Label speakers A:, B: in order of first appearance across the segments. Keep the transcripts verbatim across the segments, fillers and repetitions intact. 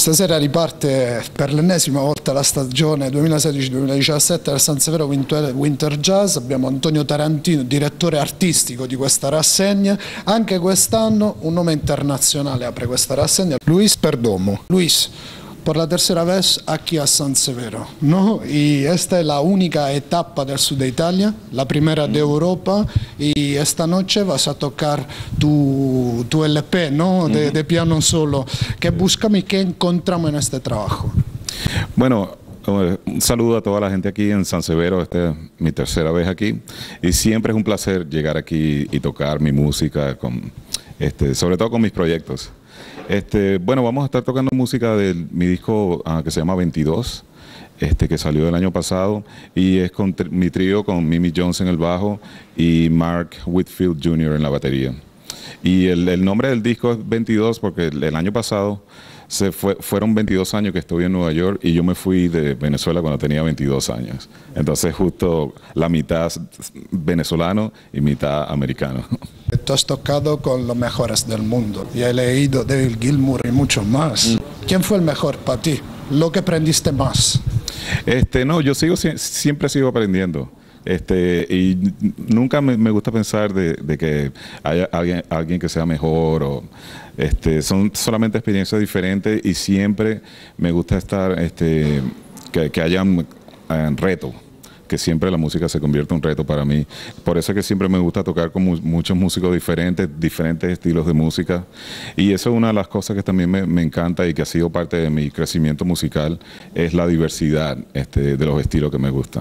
A: Stasera riparte per l'ennesima volta la stagione duemilasedici duemiladiciassette del San Severo Winter Jazz. Abbiamo Antonio Tarantino, direttore artistico di questa rassegna. Anche quest'anno un nome internazionale apre questa rassegna, Luis Perdomo. Luis, por la tercera vez aquí a San Severo, ¿no? Y esta es la única etapa del sur de Italia, la primera de Europa, y esta noche vas a tocar tu, tu L P, ¿no? De, de piano solo. ¿Qué buscamos y qué encontramos en este trabajo?
B: Bueno, un saludo a toda la gente aquí en San Severo. Esta es mi tercera vez aquí y siempre es un placer llegar aquí y tocar mi música, con, este, sobre todo con mis proyectos. Este, bueno, vamos a estar tocando música de mi disco uh, que se llama veintidós, este, que salió el año pasado, y es con mi trío con Mimi Jones en el bajo y Mark Whitfield junior en la batería. Y el, el nombre del disco es veintidós porque el, el año pasado se fue, fueron veintidós años que estuve en Nueva York y yo me fui de Venezuela cuando tenía veintidós años. Entonces justo la mitad venezolano y mitad americano.
A: Tú has tocado con los mejores del mundo y he leído David Gilmour y muchos más. Mm. ¿Quién fue el mejor para ti? ¿Lo que aprendiste más?
B: Este, no, yo sigo, siempre sigo aprendiendo. Este, y nunca me, me gusta pensar de, de que haya alguien, alguien que sea mejor o este, son solamente experiencias diferentes y siempre me gusta estar este, que, que haya un reto, que siempre la música se convierta en un reto para mí. Por eso es que siempre me gusta tocar con mu muchos músicos diferentes, diferentes estilos de música. Y eso es una de las cosas que también me, me encanta y que ha sido parte de mi crecimiento musical, es la diversidad este, de los estilos que me gustan.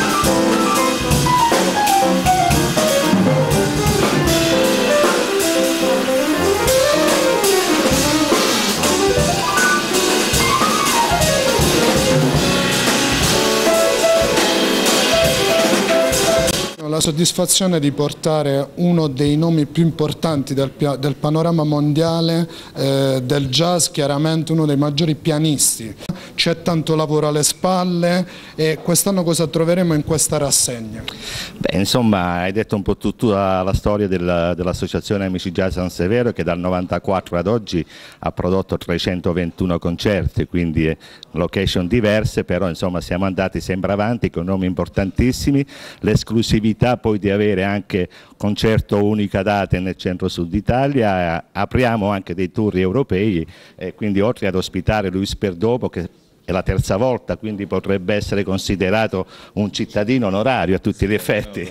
A: La soddisfazione di portare uno dei nomi più importanti del, del panorama mondiale eh, del jazz, chiaramente uno dei maggiori pianisti. C'è tanto lavoro alle spalle e quest'anno cosa troveremo in questa rassegna?
C: Beh, insomma, hai detto un po' tutta la storia del, dell'Associazione Amici Jazz San Severo, che dal novantaquattro ad oggi ha prodotto trecentoventuno concerti, quindi location diverse, però insomma siamo andati sempre avanti con nomi importantissimi. L'esclusività poi di avere anche concerto unica data nel centro-sud Italia, apriamo anche dei tour europei, e quindi oltre ad ospitare Luis Perdomo, che è la terza volta, quindi potrebbe essere considerato un cittadino onorario a tutti gli effetti.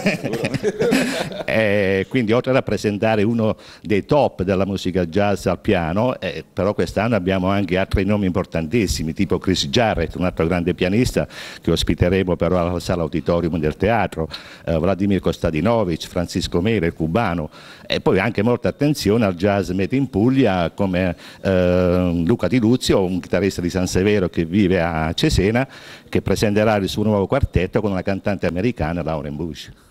C: E quindi oltre a rappresentare uno dei top della musica jazz al piano, eh, però quest'anno abbiamo anche altri nomi importantissimi, tipo Chris Jarrett, un altro grande pianista che ospiteremo però alla Sala Auditorium del teatro, eh, Vladimir Kostadinovic, Francisco Meira, il cubano, e poi anche molta attenzione al jazz made in Puglia come eh, Luca Di Luzio, un chitarrista di San Severo che vive a Cesena, che presenterà il suo nuovo quartetto con una cantante americana, Lauren Bush.